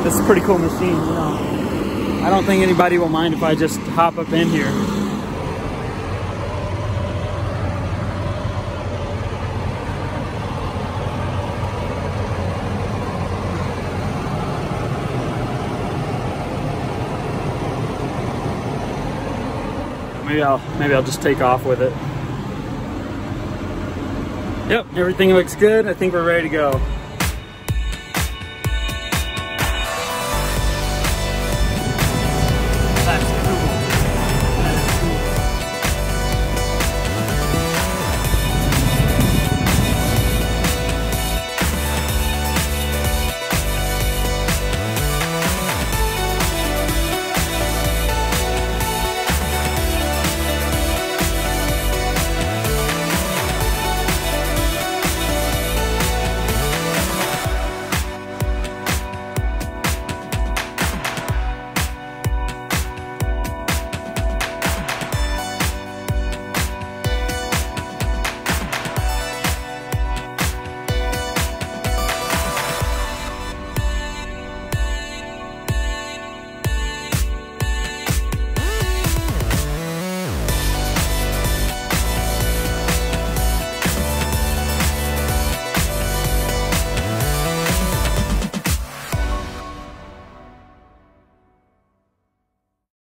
this is a pretty cool machine, you know. I don't think anybody will mind if I just hop up in here. Maybe I'll just take off with it. Yep, everything looks good. I think we're ready to go.